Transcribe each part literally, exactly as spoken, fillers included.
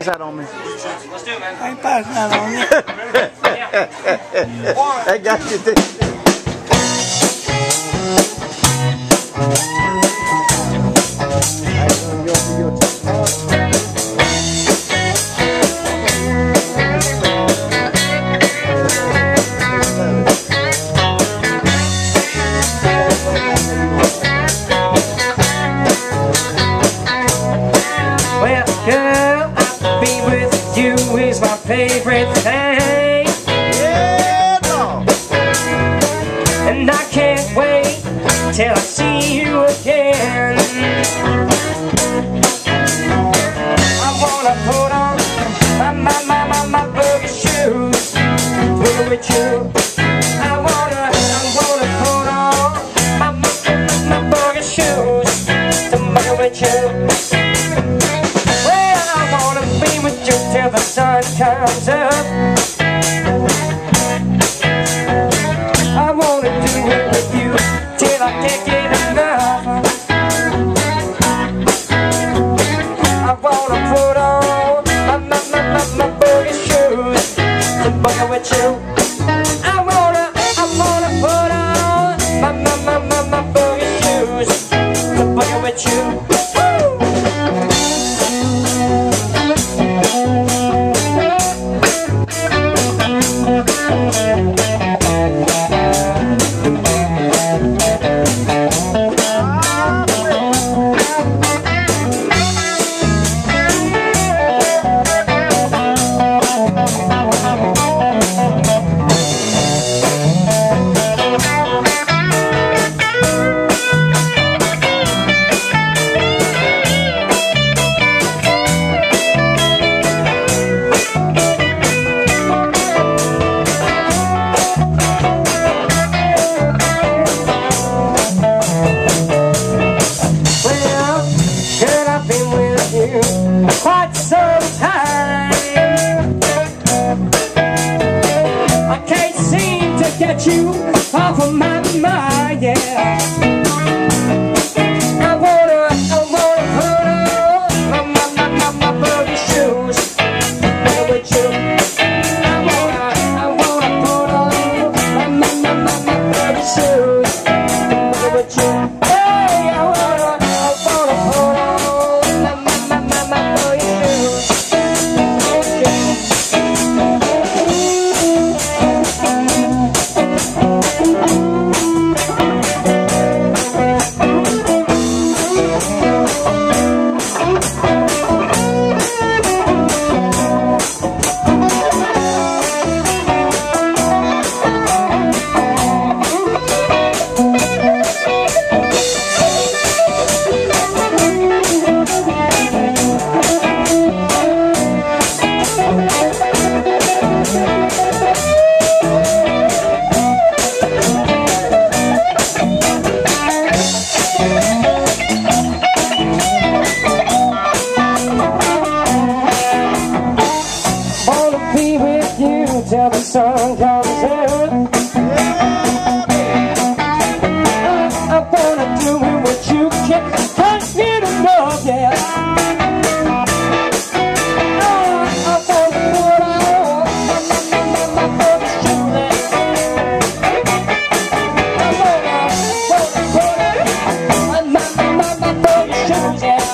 that on me. Let's do it, man. I ain't passing that on you. One. I got you. Well, girl, I'll be with you is my favorite thing. Yeah, no. And I can't wait till I see you again. I wanna put on my, my, my, my, my boogie shoes, boogie with you. I wanna, I wanna put on my, my, my boogie shoes, to boogie with you. Well, I wanna be with you till the sun comes up. I wanna do it with you till I can't get enough. I wanna put on my, my, my, my, my boogie shoes to boogie with you. I wanna, I wanna put on my, my, my, my, my boogie shoes to boogie with you. Quite some time, I can't seem to get you off of my mind, yeah. I wanna, I wanna put on my, my, my, my, my boogie shoes, boogie with you. I wanna, I wanna put on my, my, my, my, my boogie shoes, boogie with you. Hey, I wanna, I wanna put on till the sun comes out. I wanna do it what you can, can't get enough, yeah. I wanna put on my, my, my, my, my boogie shoes. I wanna, wanna put on my, my, my, my boogie shoes, yeah.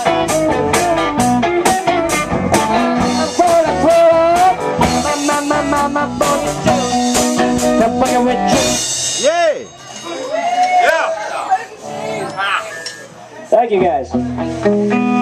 I wanna put on my, my, my, my boogie shoes, to boogie with you. Yeah. Thank you, guys.